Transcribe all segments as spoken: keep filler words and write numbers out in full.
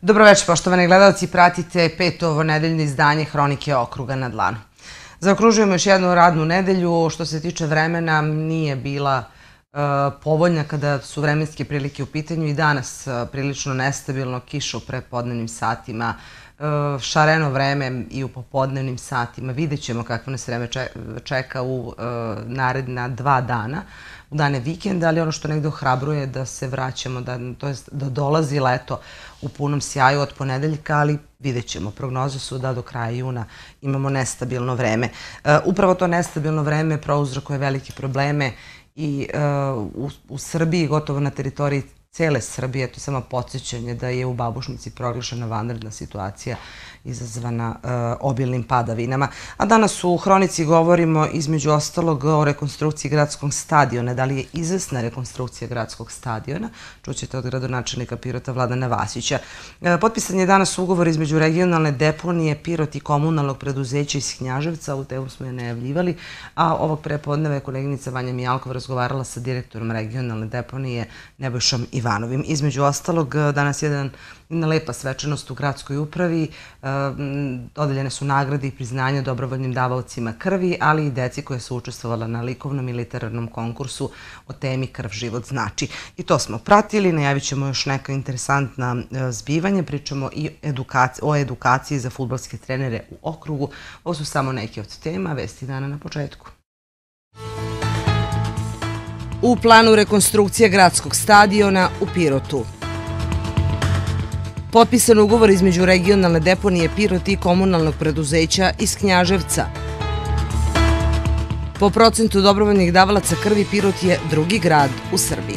Dobroveče, poštovani gledalci, pratite peto nedeljno izdanje Hronike okruga na dlanu. Zaokružujemo još jednu radnu nedelju. Što se tiče vremena, nije bila povoljna kada su vremenske prilike u pitanju i danas prilično nestabilno, kiša u prepodnevnim satima, šareno vreme i u popodnevnim satima. Vidjet ćemo kakvo nas vreme čeka u naredna dva dana, u dane vikenda, ali ono što negde ohrabruje da se vraćamo, to je da dolazi leto u punom sjaju od ponedeljka, ali vidjet ćemo. Prognoze su da do kraja juna imamo nestabilno vreme. Upravo to nestabilno vreme prouzrokuje velike probleme i u Srbiji, gotovo na teritoriji cele Srbije. To je samo podsjećanje da je u Babušnici proglašena vanredna situacija izazvana obilnim padavinama. A danas u Hronici govorimo između ostalog o rekonstrukciji gradskog stadiona. Da li je izvesna rekonstrukcija gradskog stadiona? Čućete od gradonačelnika Pirota Vladana Vasića. Potpisan je danas ugovor između regionalne deponije Pirot i komunalnog preduzeća iz Knjaževca, u temu smo je najavljivali, a ovog prepodneva je koleginica Vanja Mijalkov razgovarala sa direktorom regionalne deponije Nebojšom Ivanovim. Između ostalog, danas je jedna lepa svečanost u gradskoj upravi. Dodeljene su nagrade i priznanja dobrovoljnim davaocima krvi, ali i deci koja su učestvovala na likovnom i literarnom konkursu o temi Krv život znači. I to smo pratili, najavit ćemo još neka interesantna zbivanja, pričamo i o edukaciji za fudbalske trenere u okrugu. Ovo su samo neke od tema, vesti dana na početku. U planu rekonstrukcija gradskog stadiona u Pirotu. Potpisan ugovor između regionalne deponije Pirot i komunalnog preduzeća iz Knjaževca. Po procentu dobrovoljnih davalaca krvi, Pirot je drugi grad u Srbiji.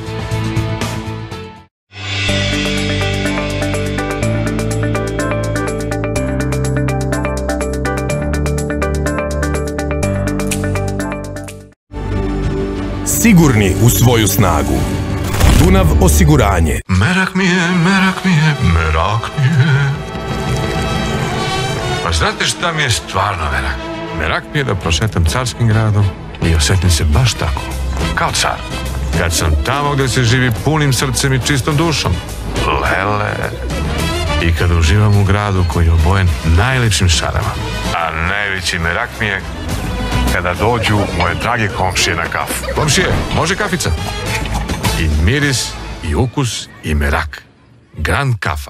Sigurni u svoju snagu. Dunav osiguranje. Merak mi je, merak mi je, merak mi je. Pa znate šta mi je stvarno merak? Merak mi je da prošetam carskim gradom i osjetim se baš tako, kao car. Kad sam tamo gdje se živi punim srcem i čistom dušom. Lele. I kad uživam u gradu koji je obojen najlepšim šarama. A najveći merak mi je kada dođu moje drage komšije na kafu. Komšije, može kafica? I miris, i ukus, i merak. Grand kafa.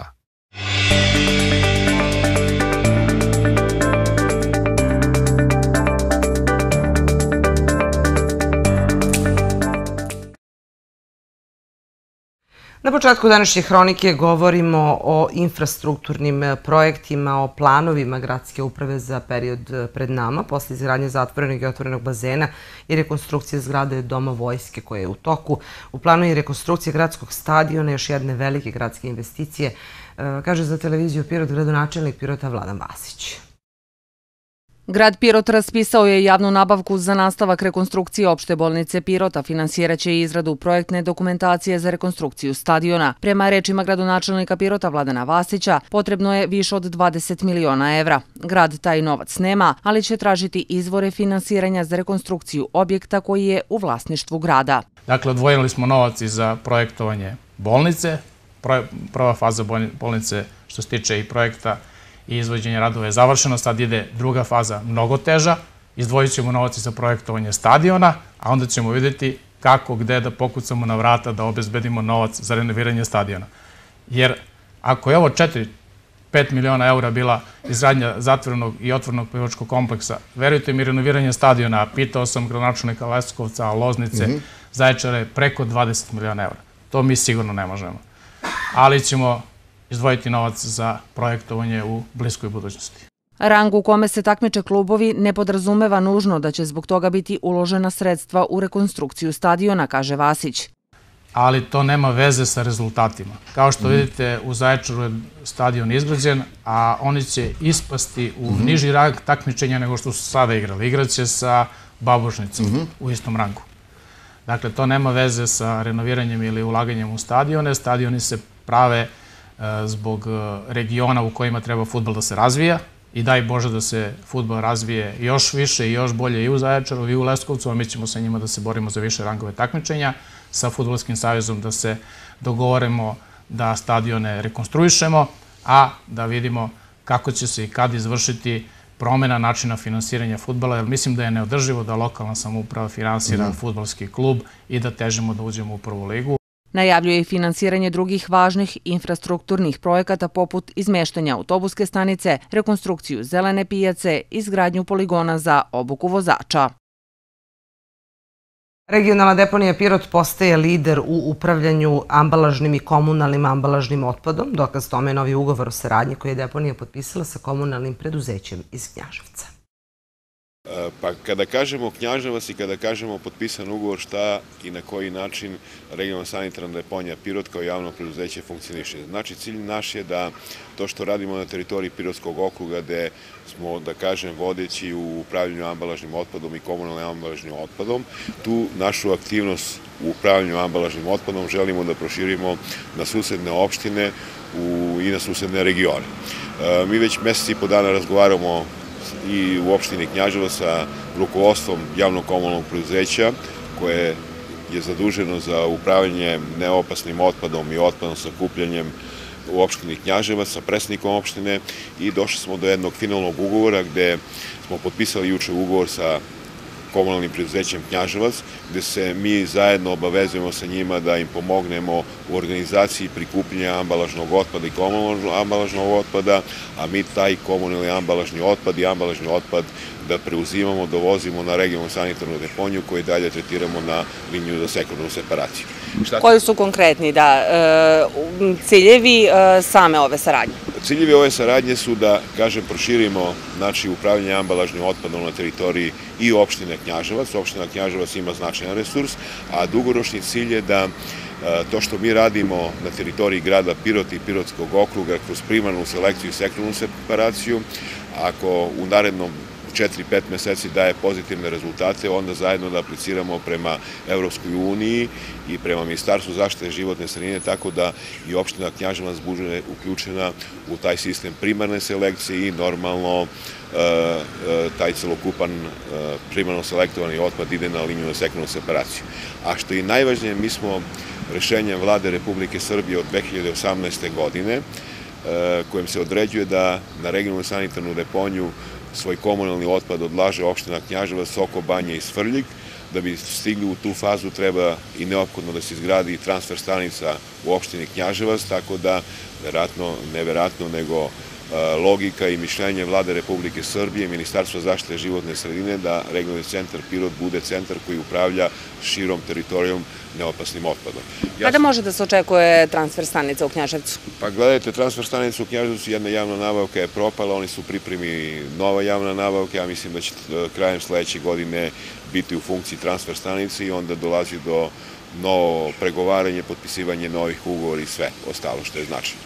Na početku današnje hronike govorimo o infrastrukturnim projektima, o planovima gradske uprave za period pred nama, posle izgradnje zatvorenog i otvorenog bazena i rekonstrukcije zgrade Doma vojske koja je u toku. U planu je rekonstrukcija gradskog stadiona, još jedne velike gradske investicije, kaže za televiziju Pirot gradonačelnik Pirota Vladan Vasić. Grad Pirot raspisao je javnu nabavku za nastavak rekonstrukcije opšte bolnice Pirota. Finansiraće i izradu projektne dokumentacije za rekonstrukciju stadiona. Prema rečima gradonačelnika Pirota Vladana Vasića, potrebno je više od dvadeset miliona evra. Grad taj novac nema, ali će tražiti izvore finansiranja za rekonstrukciju objekta koji je u vlasništvu grada. Dakle, odvojili smo novac i za projektovanje bolnice. Prva faza bolnice što se tiče i projekta i izvođenje radova je završeno, sad ide druga faza, mnogo teža. Izdvojit ćemo novac za projektovanje stadiona, a onda ćemo vidjeti kako, gde da pokucamo na vrata da obezbedimo novac za renoviranje stadiona. Jer ako je ovo četiri pet miliona eura bila izgradnja zatvorenog i otvorenog plivačkog kompleksa, verujte mi, renoviranje stadiona, pitao sam gradonačelnika Leskovca, Loznice, Zaječara, preko dvadeset miliona eura. To mi sigurno ne možemo. Ali ćemo izdvojiti novac za projektovanje u bliskoj budućnosti. Rang u kome se takmiče klubovi ne podrazumeva nužno da će zbog toga biti uložena sredstva u rekonstrukciju stadiona, kaže Vasić. Ali to nema veze sa rezultatima. Kao što vidite, u Zaječaru je stadion izgrađen, a oni će ispasti u niži rang takmičenja nego što su sada igrali. Igraće sa Babušnicom u istom rangu. Dakle, to nema veze sa renoviranjem ili ulaganjem u stadione. Stadioni se prave zbog regiona u kojima treba fudbal da se razvija i daj Bože da se fudbal razvije još više i još bolje i u Zaječaru i u Leskovcu, a mi ćemo sa njima da se borimo za više rangove takmičenja, sa Fudbalskim savezom da se dogovorimo da stadione rekonstruišemo, a da vidimo kako će se i kad izvršiti promena načina finansiranja fudbala, jer mislim da je neodrživo da lokalna samouprava finansira fudbalski klub i da težimo da uđemo u prvu ligu. Najavljuje i finansiranje drugih važnih infrastrukturnih projekata poput izmeštanja autobuske stanice, rekonstrukciju zelene pijace, izgradnju poligona za obuku vozača. Regionalna deponija Pirot postaje lider u upravljanju ambalažnim i komunalnim ambalažnim otpadom. Dokaz tome je novi ugovor o saradnji koji je deponija potpisala sa komunalnim preduzećem iz Knjaževca. Pa kada kažemo Knjaževac i kada kažemo potpisan ugovor, šta i na koji način regionalna sanitarna deponija Pirot kao javno preduzeće funkcioniše. Znači, cilj naš je da to što radimo na teritoriji Pirotskog okruga, gde smo, da kažem, vodeći u upravljanju ambalažnim otpadom i komunalnim ambalažnim otpadom, tu našu aktivnost u upravljanju ambalažnim otpadom želimo da proširimo na susedne opštine i na susedne regione. Mi već mesec i po dana razgovaramo i u opštini Knjaževac sa rukovodstvom javnog komunalnog preduzeća koje je zaduženo za upravljanje neopasnim otpadom i otpadom sa kupljanjem u opštini Knjaževac sa predsednikom opštine i došli smo do jednog finalnog ugovora gde smo potpisali juče ugovor sa komunalnim preduzećem Knjaževac, gde se mi zajedno obavezujemo sa njima da im pomognemo u organizaciji prikupljanja ambalažnog otpada i komunalnog ambalažnog otpada, a mi taj komunalni ambalažni otpad i ambalažni otpad da preuzimamo, dovozimo na regionalnu sanitarnu deponiju koju dalje tretiramo na liniju za sekundarnu separaciju. Koji su konkretni ciljevi same ove saradnje? Ciljevi ove saradnje su da, kažem, proširimo znači upravljanje ambalažnim otpadom na teritoriji i opštine Knjaževac. Opština Knjaževac ima značajan resurs, a dugoročni cilj je da to što mi radimo na teritoriji grada Pirota i Pirotskog okruga kroz primarnu selekciju i sekundarnu separaciju, ako u narednom četiri pet meseci daje pozitivne rezultate, onda zajedno da apliciramo prema Evropskoj uniji i prema Ministarstvu zaštite životne sredine, tako da i opština Knjaževac bude uključena u taj sistem primarne selekcije i normalno taj celokupan primarno selektovani otpad ide na liniju za sekundarnu separaciju. A što je najvažnije, mi smo rešenjem Vlade Republike Srbije od dve hiljade osamnaeste. godine, kojim se određuje da na regionalnu sanitarnu deponiju svoj komunalni otpad odlaže opština Knjaževac, Soko Banja i Svrljig. Da bi stigli u tu fazu treba i neophodno da se izgradi transfer stanica u opštini Knjaževac, tako da, neverovatno, nego logika i mišljenje Vlade Republike Srbije i Ministarstva zaštite životne sredine da regionalni centar Pirot bude centar koji upravlja širom teritorijom neopasnim otpadom. Kada može da se očekuje transfer stanica u Knjaževcu? Pa gledajte, transfer stanica u Knjaževcu, jedna javna nabavka je propala, oni su pripremi nova javna nabavka, ja mislim da će krajem sledeće godine biti u funkciji transfer stanice i onda dolazi do novo pregovaranje, potpisivanje novih ugovora i sve ostalo što je značajno.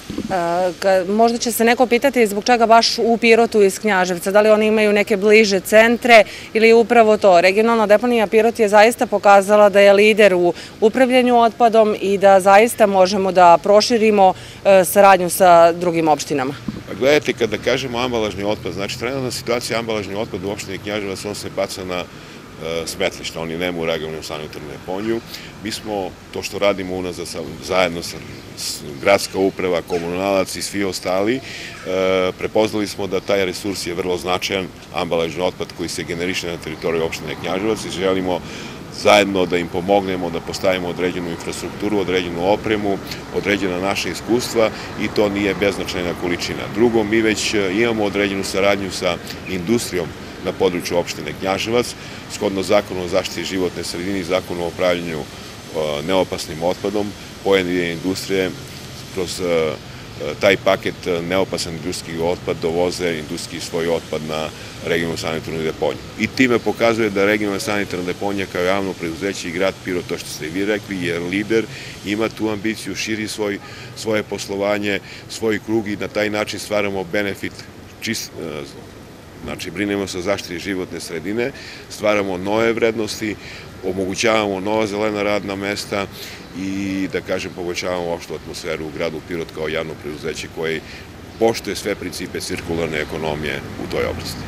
Možda će se neko pitati zbog čega baš u Pirotu iz Knjaževca, da li oni imaju neke bliže centre ili upravo to. Regionalna deponija Pirot je zaista pokazala da je lider u upravljanju otpadom i da zaista možemo da proširimo saradnju sa drugim opštinama. Gledajte, kada kažemo ambalažni otpad, znači trenutna situacija ambalažni otpad u opštini Knjaževac, on se baca na smetlišta, oni nema u regionalnu sanitarnu deponiju. Mi smo to što radimo unazad zajedno sa gradska uprava, komunalac i svi ostali, prepoznali smo da taj resurs je vrlo značajan, ambalažni otpad koji se generiše na teritoriji opštine Knjaževac i želimo zajedno da im pomognemo da postavimo određenu infrastrukturu, određenu opremu, određena naša iskustva i to nije beznačajna količina. Drugo, mi već imamo određenu saradnju sa industrijom na području opštine Knjaževac, shodno zakonu o zaštiti životne sredine i zakonu o upravljanju neopasnim otpadom, pojedine industrije kroz taj paket neopasan industrijski otpad dovoze industrijski svoj otpad na regionalnu sanitarnu deponiju. I time pokazuje da regionalna sanitarna deponija kao javno preduzeće i grad Pirot, to što ste vi rekli, je lider, ima tu ambiciju, širi svoje poslovanje, svoj krug i na taj način stvaramo benefit čist. Znači, brinemo se o zaštiti životne sredine, stvaramo nove vrednosti, omogućavamo nova zelena radna mesta i, da kažem, poboljšavamo opštu atmosferu u gradu Pirot kao javno preduzeće koje poštuje sve principe cirkularne ekonomije u toj oblasti.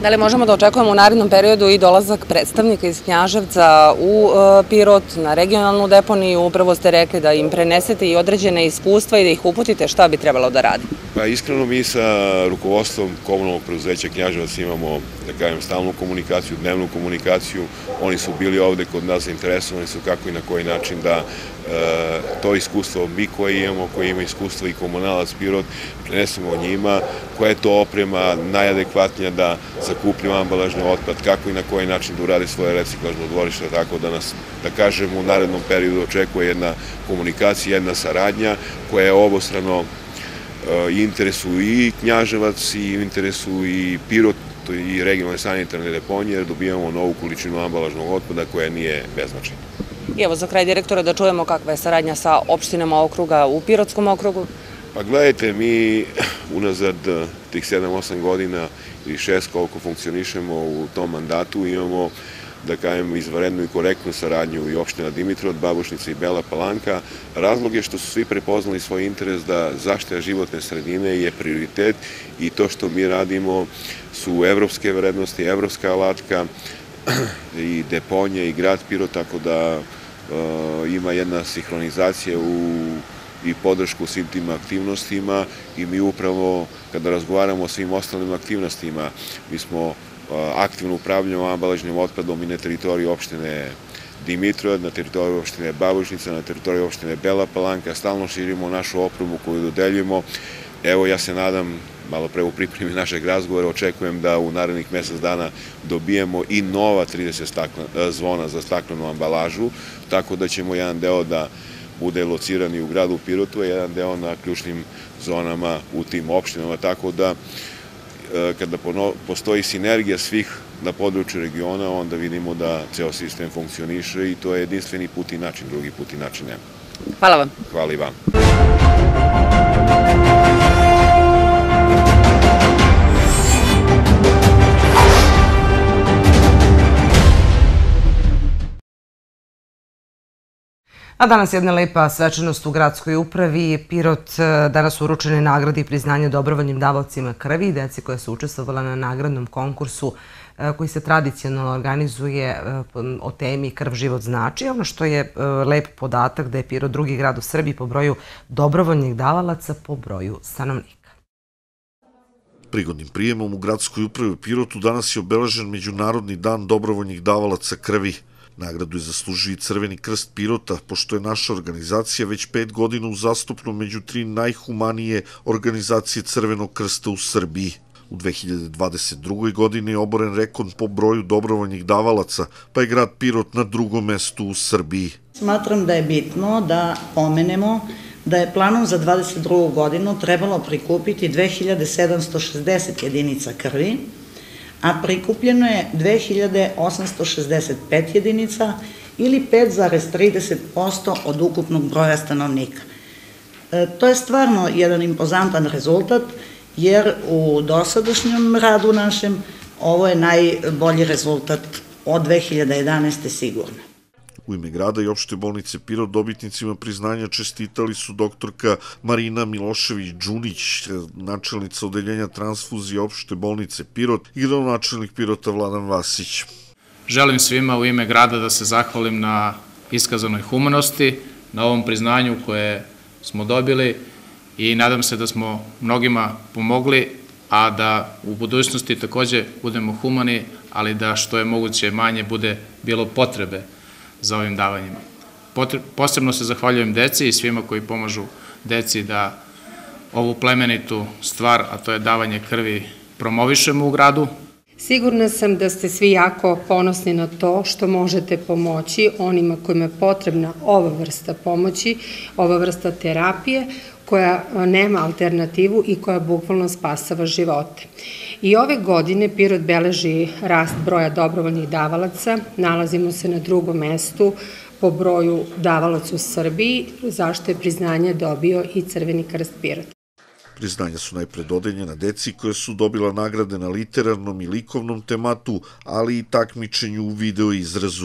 Da li možemo da očekujemo u narednom periodu i dolazak predstavnika iz Knjaževca u Pirot na regionalnu deponiju? Upravo ste rekli da im prenesete i određene iskustva i da ih uputite šta bi trebalo da radi. Pa iskreno mi sa rukovodstvom komunalnog preduzeća Knjaževac imamo, da kažem, stalnu komunikaciju, dnevnu komunikaciju. Oni su bili ovde kod nas, zainteresovani su kako i na koji način da to iskustvo mi koji imamo, koji ima iskustvo i Komunalac Pirot, prenesemo njima, koja je to oprema najadekvatnija da zakupljaju ambalažni otpad, kako i na koji način da urade svoje reciklažno dvorište, tako da nas, da kažem, u narednom periodu očekuje jedna komunikacija, jedna saradnja koja je obostrano interesu i Knjaževac i interesu i Pirot i regionalne sanitarne deponije, jer dobijamo novu količinu ambalažnog otpada koja nije beznačajna. I evo za kraj direktora da čujemo kakva je saradnja sa opštinama okruga u Pirotskom okrugu. Pa gledajte, mi unazad tih sedam osam godina ili šest koliko funkcionišemo u tom mandatu imamo, da kažem, izvanrednu i korektnu saradnju i opština Dimitrov, Babušnica i Bela Palanka. Razlog je što su svi prepoznali svoj interes da zaštita životne sredine je prioritet i to što mi radimo su evropske vrednosti, evropska alatka i deponije i grad Pirot, tako da ima jedna sinhronizacija i podršku svim tim aktivnostima i mi upravo kada razgovaramo o svim ostalim aktivnostima, mi smo aktivno upravljamo ambalažnim otpadom i na teritoriji opštine Dimitrov, na teritoriji opštine Babušnica, na teritoriji opštine Bela Palanka, stalno širimo našu opremu koju dodeljujemo. Evo, ja se nadam, malo pre u pripremi našeg razgovora, očekujem da u narednih mesec dana dobijemo i nova trideset zvona za staklenu ambalažu, tako da ćemo jedan deo da bude lociran i u gradu Pirotu, a jedan deo na ključnim zonama u tim opštinama, tako da kada postoji sinergija svih na području regiona, onda vidimo da ceo sistem funkcioniše i to je jedinstveni put i način, drugi put i način nema. Hvala vam. Hvala i vam. A danas jedna lepa svečanost u gradskoj upravi. Pirot danas uručene nagrade i priznanje dobrovoljnim davaocima krvi i deci koja su učestvovala na nagradnom konkursu koji se tradicionalno organizuje o temi Krv život znači. Ono što je lep podatak da je Pirot drugi grad u Srbiji po broju dobrovoljnih davalaca po broju stanovnika. Prigodnim prijemom u gradskoj upravi u Pirotu danas je obeležen Međunarodni dan dobrovoljnih davalaca krvi. Nagradu je zaslužio i Crveni krst Pirota, pošto je naša organizacija već pet godina uzastopno među tri najhumanije organizacije Crvenog krsta u Srbiji. U dve hiljade dvadeset drugoj. godini je oboren rekord po broju dobrovoljnih davalaca, pa je grad Pirot na drugom mestu u Srbiji. Smatram da je bitno da pomenemo da je planom za dvadeset drugu. godinu trebalo prikupiti dve hiljade sedamsto šezdeset jedinica krvi, a prikupljeno je dve hiljade osamsto šezdeset pet jedinica ili pet zarez trideset posto od ukupnog broja stanovnika. To je stvarno jedan impozantan rezultat, jer u dosadašnjem radu našem ovo je najbolji rezultat od dve hiljade jedanaeste. sigurno. U ime grada i opšte bolnice Pirot dobitnicima priznanja čestitali su doktorka Marina Milošević-Đunić, načelnica odeljenja transfuzije opšte bolnice Pirot i gradonačelnik Pirota Vladan Vasić. Želim svima u ime grada da se zahvalim na iskazanoj humanosti, na ovom priznanju koje smo dobili i nadam se da smo mnogima pomogli, a da u budućnosti takođe budemo humani, ali da što je moguće manje bude bilo potrebe za ovim davanjima. Posebno se zahvaljujem deci i svima koji pomažu deci da ovu plemenitu stvar, a to je davanje krvi, promovišemo u gradu. Sigurna sam da ste svi jako ponosni na to što možete pomoći onima kojima je potrebna ova vrsta pomoći, ova vrsta terapije koja nema alternativu i koja bukvalno spasava živote. I ove godine Pirot beleži rast broja dobrovoljnih davalaca, nalazimo se na drugom mestu po broju davalaca u Srbiji, zašto je priznanje dobio i Crveni krst Pirot. Priznanja su najpre dodeljena deci koje su dobila nagrade na literarnom i likovnom tematu, ali i takmičenju u video izrazu.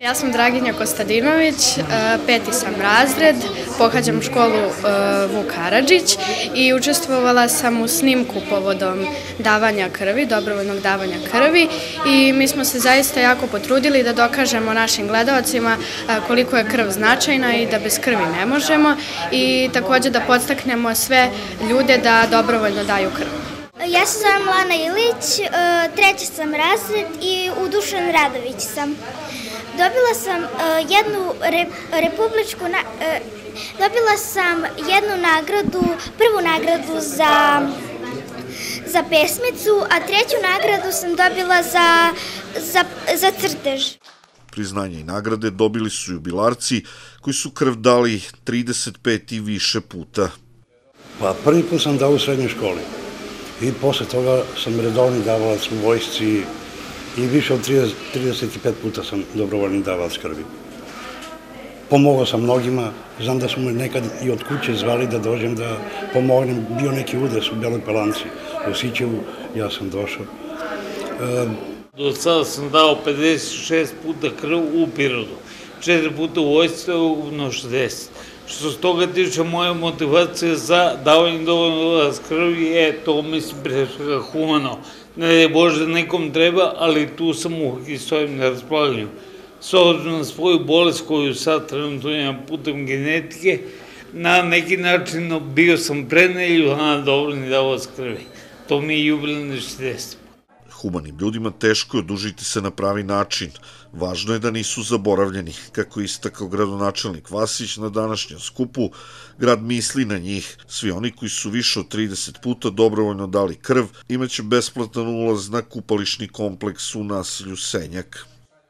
Ja sam Draginja Kostadinović, peti sam razred, pohađam školu Vuk Karadžić i učestvovala sam u snimku povodom davanja krvi, dobrovoljnog davanja krvi i mi smo se zaista jako potrudili da dokažemo našim gledalcima koliko je krv značajna i da bez krvi ne možemo i također da podstaknemo sve ljude da dobrovoljno daju krv. Ja se zovem Lana Ilić, treći sam razred i Udušan Radović sam. Dobila sam jednu republičku, dobila sam jednu nagradu, prvu nagradu za, za pesmicu, a treću nagradu sam dobila za, za, za crtež. Priznanje i nagrade dobili su jubilarci koji su krv dali trideset pet i više puta. Pa prvi put sam dao u srednjoj školi i posle toga sam redovni davalac u vojsci i više od trideset pet puta sam dobrovoljni davalac krvi. Pomogao sam mnogima, znam da su me nekad i od kuće zvali da dođem da pomognem, bio neki udes u Beloj Palanci, u Sićevu, ja sam došao. Do sada sam dao pedeset šest puta krv u Pirotu, četiri puta u vojsci, ukupno šezdeset. Što se toga tiče, moja motivacija za davanje dovoljno krvi je to, mislim, pre svega humano. Ne je Bože da nekom treba, ali tu sam uvijek i stojim na raspolaganju. S obzirom na svoju bolest koju sad trenutno imam putem genetike, na neki način bio sam prenelju na dobrovoljni davalac krvi. To mi je jubilarni šezdeset. Humanim ljudima teško je odužiti se na pravi način. Važno je da nisu zaboravljeni. Kako je istakao gradonačelnik Vasić na današnjem skupu, grad misli na njih. Svi oni koji su više od trideset puta dobrovoljno dali krv imaće besplatan ulaz na kupališni kompleks u naselju Senjak.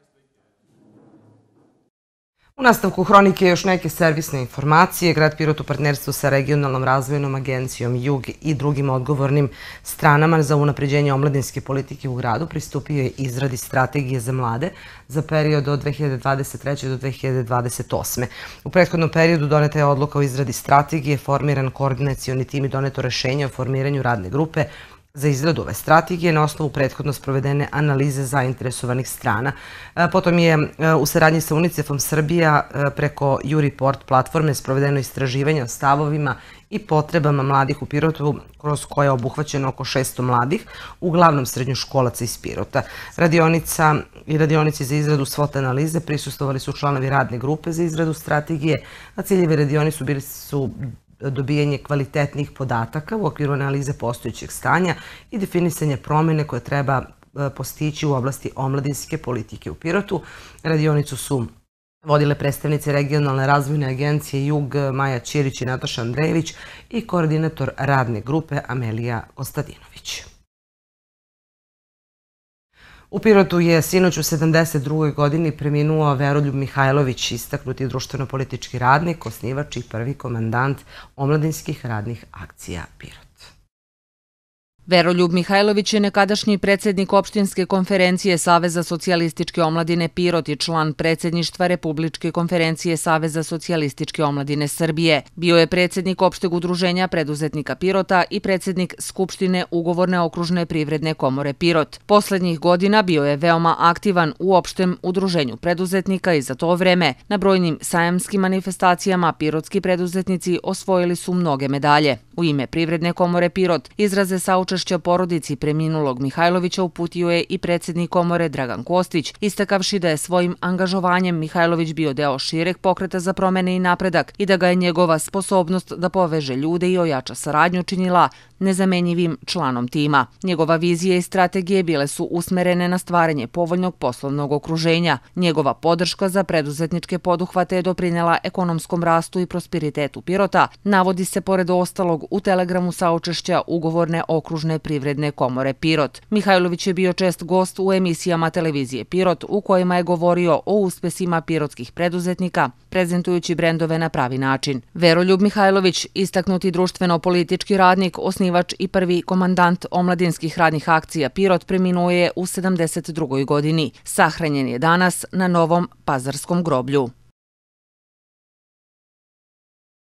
U nastavku hronike još neke servisne informacije. Grad Pirot u partnerstvu sa Regionalnom razvojnom agencijom Jug i drugim odgovornim stranama za unapređenje omladinske politike u gradu pristupio je izradi strategije za mlade za period od dve hiljade dvadeset treće do dve hiljade dvadeset osme. U prethodnom periodu doneta je odluka o izradi strategije, formiran koordinacioni tim i doneto rešenje o formiranju radne grupe za izradu ove strategije na osnovu prethodno sprovedene analize zainteresovanih strana. Potom je u saradnji sa UNICEF-om Srbija preko Juriport platforme sprovedeno istraživanje o stavovima i potrebama mladih u Pirotu, kroz koje je obuhvaćeno oko šesto mladih, uglavnom srednjoškolaca iz Pirota. Radionica i radionici za izradu svot analize prisustvovali su članovi radne grupe za izradu strategije, a ciljevi radionicu bili su dobijanje kvalitetnih podataka u okviru analize postojećeg stanja i definisanje promjene koje treba postići u oblasti omladinske politike u Pirotu. Radionicu su vodile predstavnice Regionalne razvojne agencije Jug Maja Ćirić i Nataša Andrejević i koordinator radne grupe Amelija Kostadinović. U Pirotu je sinoć u sedamdeset drugoj godini preminuo Veroljub Mihajlović, istaknuti društveno-politički radnik, osnivač i prvi komandant omladinskih radnih akcija Pirot. Veroljub Mihajlović je nekadašnji predsjednik opštinske konferencije Saveza socijalističke omladine Pirot i član predsjedništva Republičke konferencije Saveza socijalističke omladine Srbije. Bio je predsjednik opšteg udruženja preduzetnika Pirota i predsjednik Skupštine Ugovorne okružne privredne komore Pirot. Poslednjih godina bio je veoma aktivan u opštem udruženju preduzetnika i za to vreme na brojnim sajamskim manifestacijama pirotski preduzetnici osvojili su mnoge medalje. U ime Privredne komore Pirot izraze saučešća porodici preminulog Mihajlovića uputio je i predsjednik komore Dragan Kostić, istakavši da je svojim angažovanjem Mihajlović bio deo šireg pokreta za promene i napredak i da ga je njegova sposobnost da poveže ljude i ojača saradnju činila nezamenjivim članom tima. Njegova vizija i strategije bile su usmerene na stvaranje povoljnog poslovnog okruženja. Njegova podrška za preduzetničke poduhvate je doprinela ekonomskom rastu i prosperitetu Pirota, navodi se pored ostalog u telegramu saučešća Ugovorne okružne privredne komore Pirot. Mihajlović je bio čest gost u emisijama televizije Pirot u kojima je govorio o uspesima pirotskih preduzetnika, prezentujući brendove na pravi način. Veroljub Mihajlović, istaknuti društveno-politički radnik, osnivač i prvi komandant omladinskih radnih akcija Pirot, preminuo je u sedamdeset drugoj godini. Sahranjen je danas na Novom Pazarskom groblju.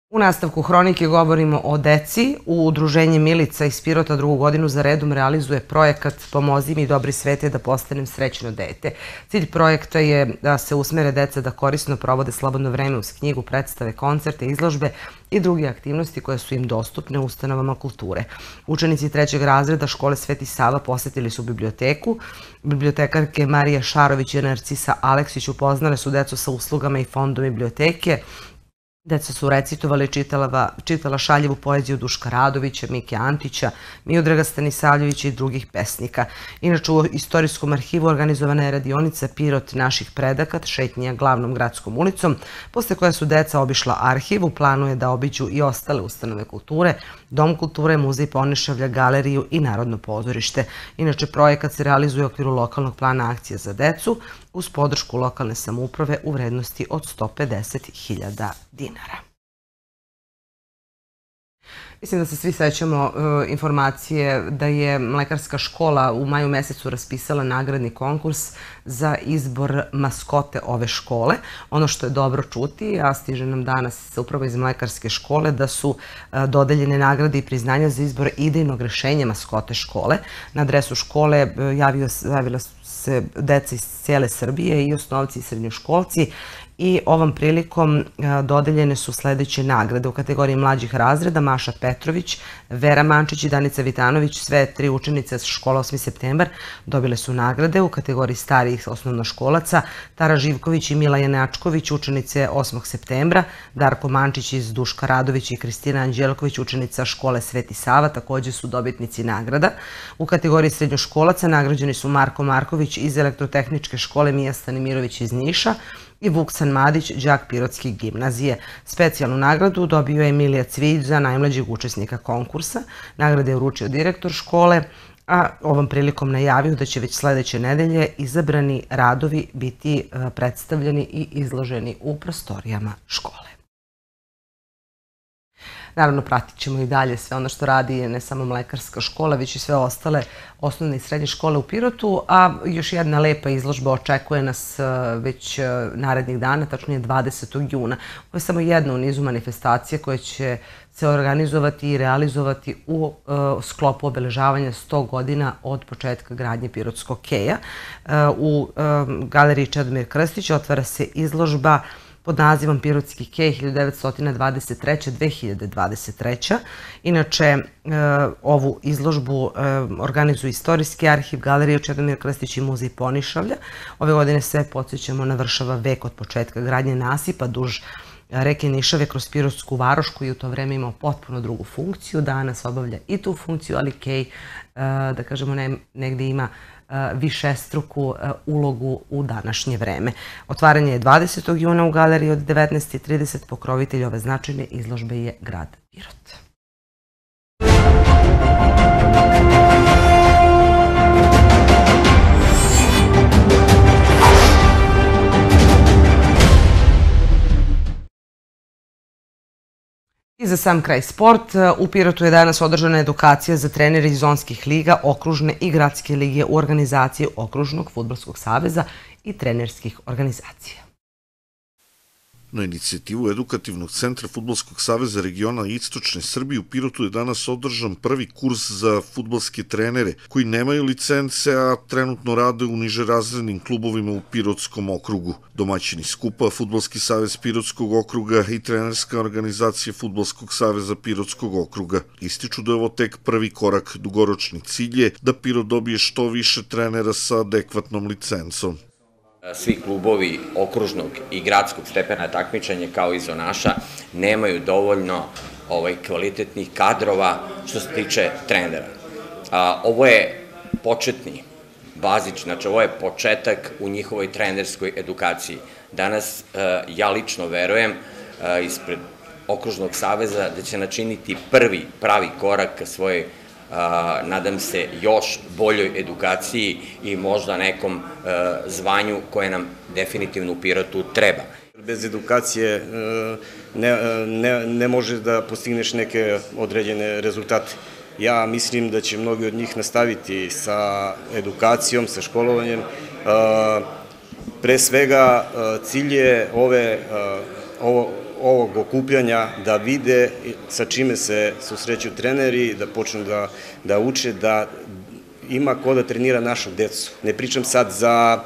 U nastavku hronike govorimo o deci. U Udruženje Milica iz Pirota drugu godinu za redom realizuje projekat Pomozi mi dobri svete da postanem srećno dete. Cilj projekta je da se usmere deca da korisno provode slobodno vreme uz knjigu, predstave, koncerte, izložbe i druge aktivnosti koje su im dostupne u ustanovama kulture. Učenici trećeg razreda škole Sveti Sava posetili su biblioteku. Bibliotekarke Marija Šarović i Narcisa Aleksić upoznale su decu sa uslugama i fondom biblioteke. Deca su recitovali, čitala šaljivu poeziju Duška Radovića, Mike Antića, Miodraga Stanisavljevića i drugih pesnika. Inače, u istorijskom arhivu organizovana je radionica Pirot naših predaka, šetnja glavnom gradskom ulicom, posle koje su deca obišla arhiv. U planu je da obiđu i ostale ustanove kulture, Dom kulture, Muzej Ponišavlja, galeriju i Narodno pozorište. Inače, projekat se realizuje u okviru lokalnog plana akcije za decu uz podršku lokalne samouprave u vrednosti od sto pedeset hiljada dinara. Mislim da se svi sećamo informacije da je Mlekarska škola u maju mesecu raspisala nagradni konkurs za izbor maskote ove škole. Ono što je dobro čuti, a stiže nam danas upravo iz Mlekarske škole, da su dodeljene nagrade i priznanja za izbor idejnog rešenja maskote škole. Na adresu škole javila se deca iz cijele Srbije i osnovci i srednjoškolci. I ovom prilikom dodeljene su sledeće nagrade. U kategoriji mlađih razreda Maša Petrović, Vera Mančić i Danica Vitanović, sve tri učenice škola osmi septembar, dobile su nagrade. U kategoriji starijih osnovnoškolaca Tara Živković i Mila Janačković, učenice osmog septembra, Darko Mančić iz Duška Radović i Kristina Anđelković, učenica škole Sveti Sava, takođe su dobitnici nagrada. U kategoriji srednjoškolaca nagrađeni su Marko Marković iz Elektrotehničke škole, Mija Stanimirović iz Niša i Vuksan Madić, đak Pirotske gimnazije. Specijalnu nagradu dobio je Emilija Cvić za najmlađeg učesnika konkursa. Nagrade je uručio direktor škole, a ovom prilikom najavio da će već sledeće nedelje izabrani radovi biti predstavljeni i izloženi u prostorijama škole. Naravno, pratit ćemo i dalje sve ono što radi ne samo Mlekarska škola, već i sve ostale osnovne i srednje škole u Pirotu, a još jedna lepa izložba očekuje nas već narednih dana, tačnije dvadesetog juna. Ovo je samo jedna u nizu manifestacija koje će se organizovati i realizovati u sklopu obeležavanja sto godina od početka gradnje Pirotskog keja. U galeriji Čedomir Krstić otvara se izložba pod nazivom Pirotski kej hiljadu devetsto dvadeset treće do dve hiljade dvadeset treće. Inače, ovu izložbu organizuju Istorijski arhiv, galerija Čedomir Krstić i Muzej Ponišavlja. Ove godine sve podsjećamo navršava vek od početka gradnje nasipa duž reke Nišave kroz Pirotsku varoš, koji u to vreme imao potpuno drugu funkciju. Danas obavlja i tu funkciju, ali kej, da kažemo, negde ima višestruku ulogu u današnje vreme. Otvaranje je dvadesetog juna u galeriji od devetnaest i trideset. Pokrovitelj ove značajne izložbe je grad Pirot. I za sam kraj sport, u Pirotu je danas održana edukacija za trenere iz zonskih liga, okružne i gradske lige u organizaciji Okružnog fudbalskog saveza i trenerskih organizacija. Na inicijativu Edukativnog centra Fudbalskog saveza regiona Istočne Srbije u Pirotu je danas održan prvi kurs za fudbalske trenere koji nemaju licence, a trenutno rade u nižerazrednim klubovima u Pirotskom okrugu. Domaćini skupa Fudbalski savez Pirotskog okruga i trenerska organizacija Fudbalskog saveza Pirotskog okruga ističu da je ovo tek prvi korak. Dugoročni cilj je da Pirot dobije što više trenera sa adekvatnom licencom. Svi klubovi okružnog i gradskog stepena takmičenja kao i zonaša nemaju dovoljno kvalitetnih kadrova što se tiče trenera. Ovo je početni, bazični, znači ovo je početak u njihovoj trenerskoj edukaciji. Danas ja lično verujem ispred Okružnog saveza da će načiniti prvi pravi korak ka svojoj, nadam se, još boljoj edukaciji i možda nekom zvanju koje nam definitivno u Pirotu treba. Bez edukacije ne može da postigneš neke određene rezultate. Ja mislim da će mnogi od njih nastaviti sa edukacijom, sa školovanjem. Pre svega, cilj je ovog okupljanja da vide sa čime se susreću treneri, da počnu da uče, da ima ko da trenira našu decu. Ne pričam sad za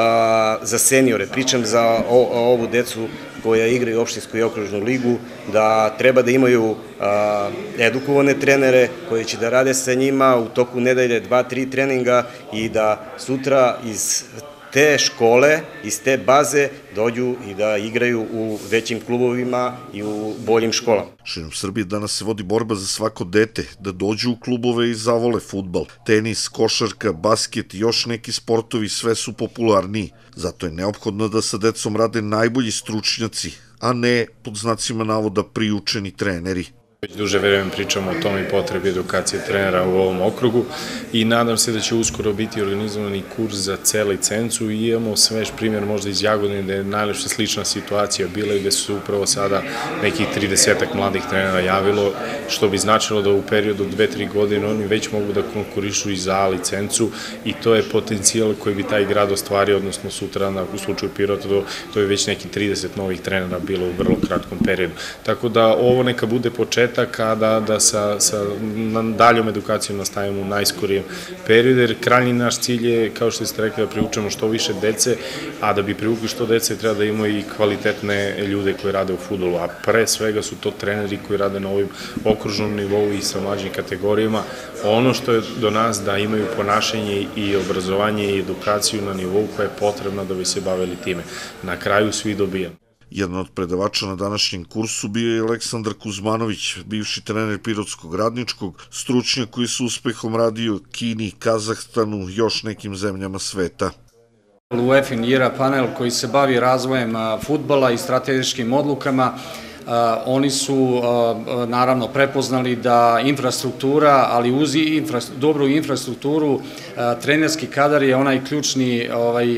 za seniore, pričam za ovu decu koja igraju opštinsku i okružnu ligu, da treba da imaju edukovane trenere koji će da rade sa njima u toku nedelje dva, tri treninga i da sutra iz te škole, iz te baze dođu i da igraju u većim klubovima i u boljim školama. Širom Srbije danas se vodi borba za svako dete da dođu u klubove i zavole fudbal. Tenis, košarka, basket i još neki sportovi sve su popularniji. Zato je neophodno da sa decom rade najbolji stručnjaci, a ne pod znacima navoda priučeni treneri. Već duže vreme pričamo o tome i potrebi edukacije trenera u ovom okrugu i nadam se da će uskoro biti organizovani kurs za celu licencu i imamo svež primjer možda iz Jagodine da je najlepša slična situacija bila i gde su upravo sada nekih tridesetak mladih trenera javilo, što bi značilo da u periodu dve, tri godine oni već mogu da konkurišu i za A licencu i to je potencijal koji bi taj grad ostvario, odnosno sutra u slučaju Pirota to je već neki trideset novih trenera bilo u vrlo kratkom periodu. Tako da ovo neka bude početak kada da sa daljom edukacijom nastavimo u najskorijem periodu, jer krajnji naš cilj je, kao što ste rekli, da priučemo što više dece, a da bi privukli što dece treba da imamo i kvalitetne ljude koji rade u fudbalu, a pre svega su to treneri koji rade na ovim okružnom nivou i sa mlađim kategorijama. Ono što je do nas da imaju ponašanje i obrazovanje i edukaciju na nivou koja je potrebna da bi se bavili time. Na kraju svi dobijamo. Jedan od predavača na današnjem kursu bio je Aleksandar Kuzmanović, bivši trener Pirotskog radničkog, stručnjak koji se uspehom radio Kini, Kazahstanu i još nekim zemljama sveta. UEFA I R A panel koji se bavi razvojem fudbala i strategičkim odlukama, oni su naravno prepoznali da infrastruktura, ali uz dobru infrastrukturu, trenerski kadar je onaj ključni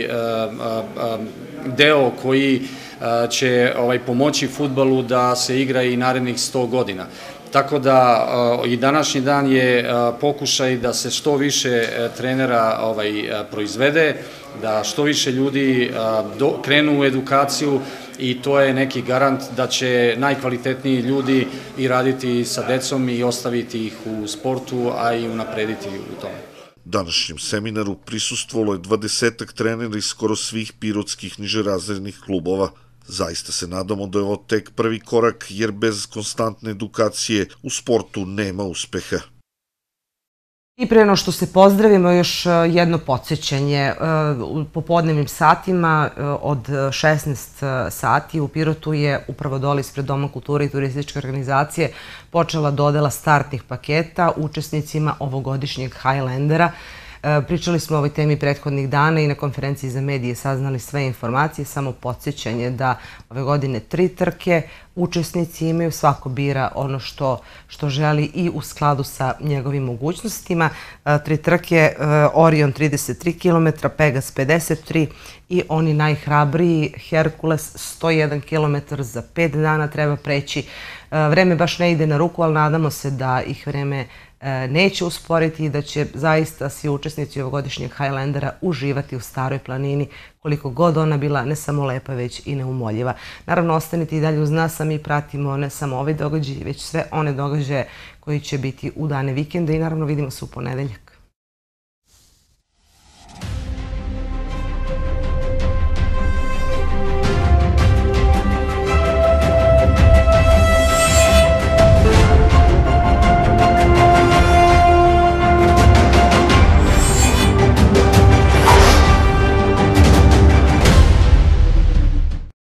deo koji će pomoći fudbalu da se igra i narednih sto godina. Tako da i današnji dan je pokušaj da se što više trenera proizvede, da što više ljudi krenu u edukaciju i to je neki garant da će najkvalitetniji ljudi i raditi sa decom i ostaviti ih u sportu, a i unaprediti u tome. Današnjem seminaru prisustvovalo je dvadesetak trenera iz skoro svih pirotskih nižerazrednih klubova. Zaista se nadamo da je ovo tek prvi korak, jer bez konstantne edukacije u sportu nema uspeha. I pre no što se pozdravimo, još jedno podsjećanje. U popodnevnim satima od šesnaest sati u Pirotu je upravo dole ispred Doma kulture i turističke organizacije počela dodela startnih paketa učesnicima ovogodišnjeg Highlandera. Pričali smo o ovoj temi prethodnih dana i na konferenciji za medije saznali sve informacije, samo podsjećanje da ove godine tri trke učesnici imaju, svako bira ono što želi i u skladu sa njegovim mogućnostima. Tri trke, Orion trideset tri kilometra, Pegas pedeset tri i oni najhrabriji, Herkules sto jedan kilometar za pet dana treba preći. Vreme baš ne ide na ruku, ali nadamo se da ih vreme neće usporiti i da će zaista svi učesnici ovogodišnjeg Highlandera uživati u Staroj planini, koliko god ona bila ne samo lepa, već i neumoljiva. Naravno, ostanite i dalje uz nas, a mi pratimo ne samo ovaj događaj, već sve one događaje koji će biti u dane vikenda i naravno vidimo se u ponedeljak.